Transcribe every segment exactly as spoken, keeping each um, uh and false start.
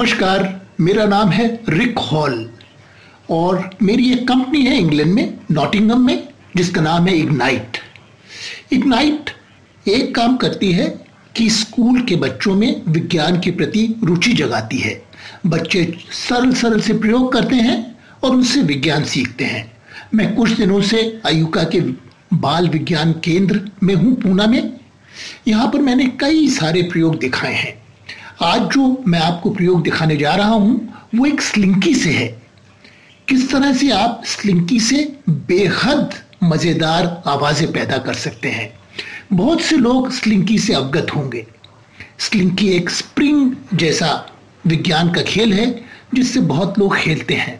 नमस्कार, मेरा नाम है रिक हॉल और मेरी एक कंपनी है इंग्लैंड में, नॉटिंघम में, जिसका नाम है इग्नाइट। इग्नाइट एक काम करती है कि स्कूल के बच्चों में विज्ञान के प्रति रुचि जगाती है। बच्चे सरल सरल से प्रयोग करते हैं और उनसे विज्ञान सीखते हैं। मैं कुछ दिनों से आयुका के बाल विज्ञान केंद्र में हूँ, पूना में। यहाँ पर मैंने कई सारे प्रयोग दिखाए हैं। आज जो मैं आपको प्रयोग दिखाने जा रहा हूं वो एक स्लिंकी से है। किस तरह से आप स्लिंकी से बेहद मजेदार आवाजें पैदा कर सकते हैं। बहुत से लोग स्लिंकी से अवगत होंगे। स्लिंकी एक स्प्रिंग जैसा विज्ञान का खेल है जिससे बहुत लोग खेलते हैं।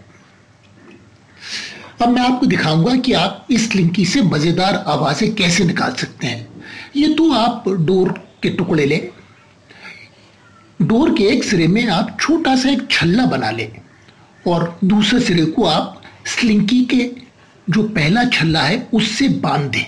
अब मैं आपको दिखाऊंगा कि आप इस स्लिंकी से मजेदार आवाजें कैसे निकाल सकते हैं। ये तो आप डोर के टुकड़े लें। डोर के एक सिरे में आप छोटा सा एक छल्ला बना लें और दूसरे सिरे को आप स्लिंकी के जो पहला छल्ला है उससे बांध दें।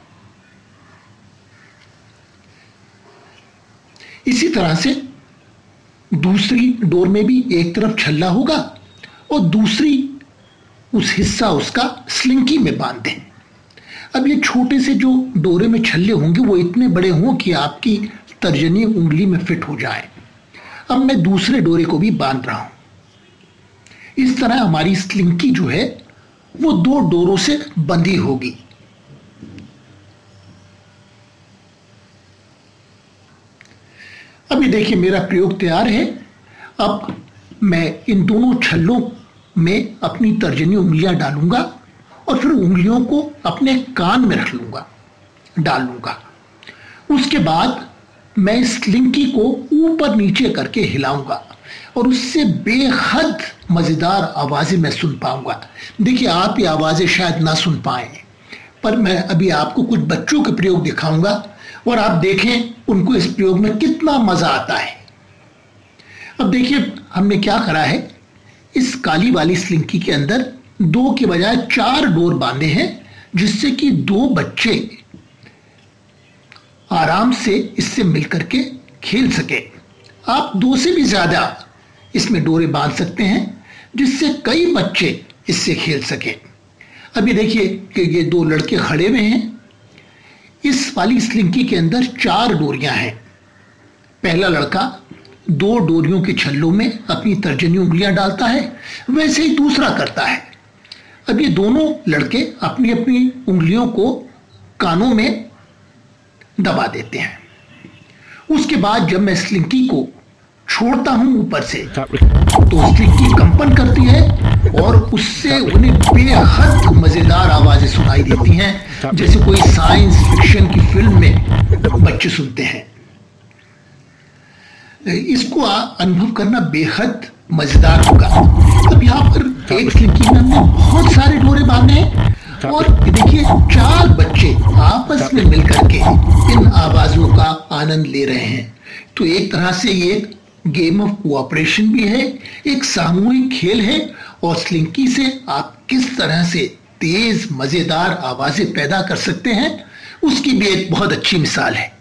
इसी तरह से दूसरी डोर में भी एक तरफ छल्ला होगा और दूसरी उस हिस्सा उसका स्लिंकी में बांध दें। अब ये छोटे से जो डोरे में छल्ले होंगे वो इतने बड़े हों कि आपकी तर्जनी उंगली में फिट हो जाए। अब मैं दूसरे डोरे को भी बांध रहा हूं। इस तरह हमारी स्लिंकी जो है वो दो डोरों से बंधी होगी। अभी देखिए मेरा प्रयोग तैयार है। अब मैं इन दोनों छल्लों में अपनी तर्जनी उंगलियां डालूंगा और फिर उंगलियों को अपने कान में रख लूंगा, डाल लूंगा। उसके बाद मैं स्लिंकी को ऊपर नीचे करके हिलाऊंगा और उससे बेहद मजेदार आवाजें मैं सुन पाऊंगा। देखिए आप ये आवाजें शायद ना सुन पाए, पर मैं अभी आपको कुछ बच्चों के प्रयोग दिखाऊंगा और आप देखें उनको इस प्रयोग में कितना मजा आता है। अब देखिए हमने क्या करा है, इस काली वाली स्लिंकी के अंदर दो के बजाय चार डोर बांधे हैं जिससे कि दो बच्चे आराम से इससे मिलकर के खेल सके। आप दो से भी ज्यादा इसमें डोरे बांध सकते हैं जिससे कई बच्चे इससे खेल सके। अभी देखिए कि ये दो लड़के खड़े हुए हैं। इस वाली स्लिंकी के अंदर चार डोरियां हैं। पहला लड़का दो डोरियों के छल्लों में अपनी तर्जनी उंगलियां डालता है, वैसे ही दूसरा करता है। अब ये दोनों लड़के अपनी अपनी उंगलियों को कानों में दबा देते हैं। उसके बाद जब मैं स्लिंकी को छोड़ता हूं ऊपर से तो स्लिंकी कंपन करती है और उससे उन्हें बेहद मजेदार आवाजें सुनाई देती हैं, जैसे कोई साइंस फिक्शन की फिल्म में बच्चे सुनते हैं। इसको अनुभव करना बेहद मजेदार होगा। अब यहाँ पर एक स्लिंकी में हमने बहुत सारे डोरे बांधे हैं और देखिए चार बच्चे आपस में मिलकर के इन आवाजों का आनंद ले रहे हैं। तो एक तरह से ये गेम ऑफ कोऑपरेशन भी है, एक सामूहिक खेल है और स्लिंकी से आप किस तरह से तेज मजेदार आवाजें पैदा कर सकते हैं उसकी भी एक बहुत अच्छी मिसाल है।